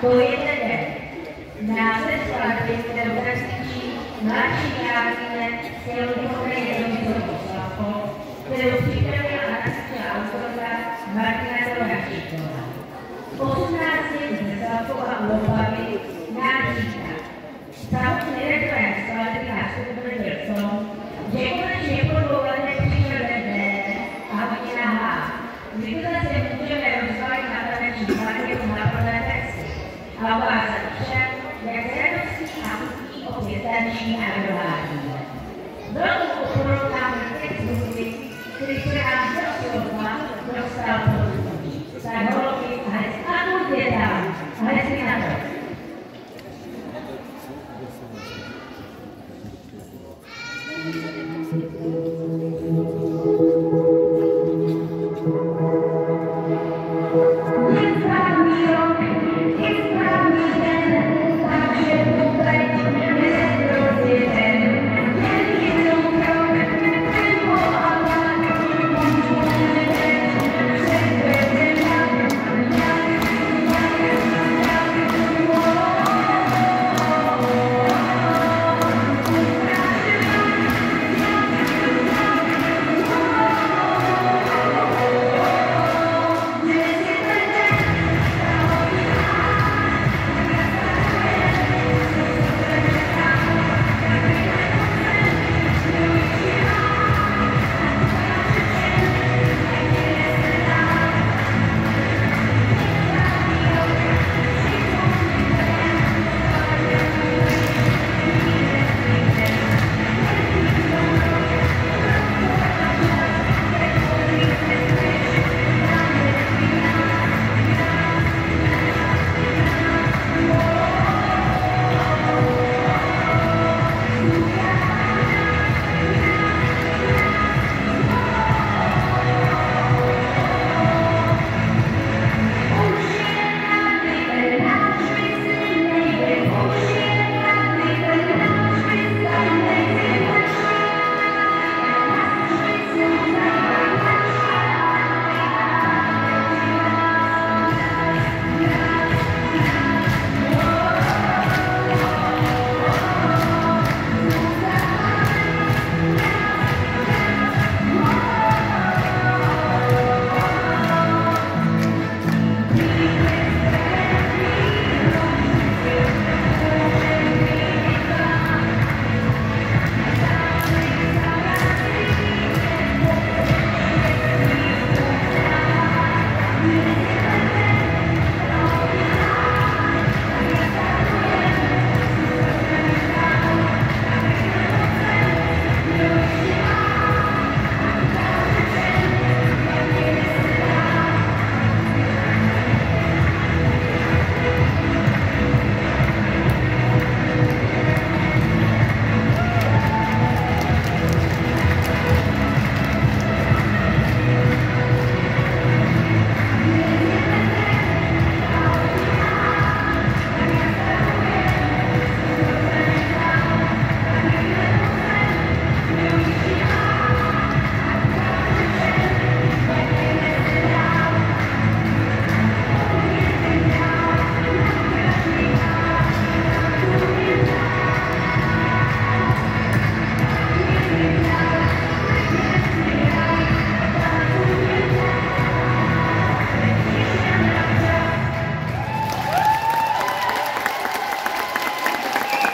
To je jeden. Název skladby, kterou naskýčí mladší králkyně Silvihové Jedomířovou Slavkou, kterou připravila a naskýčila autorka Martina Toračíková. 18 se Slavkou a Ulobami nám říká, samotný redaktor skladby nás utvrdil v tom, že konečně po 2 letech přišel den a hodina H. Kdybyhle se můžeme rozvalit na taneční parketu na plné texty a ukázat všem, jak radostí a chutí opět tančí a dohádí. Velkou oporou nám text hudby, který se nám zastropla, dostal područí. Tak holky, hned a je tam, hned mi na to.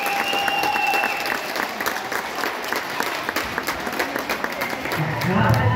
Wow.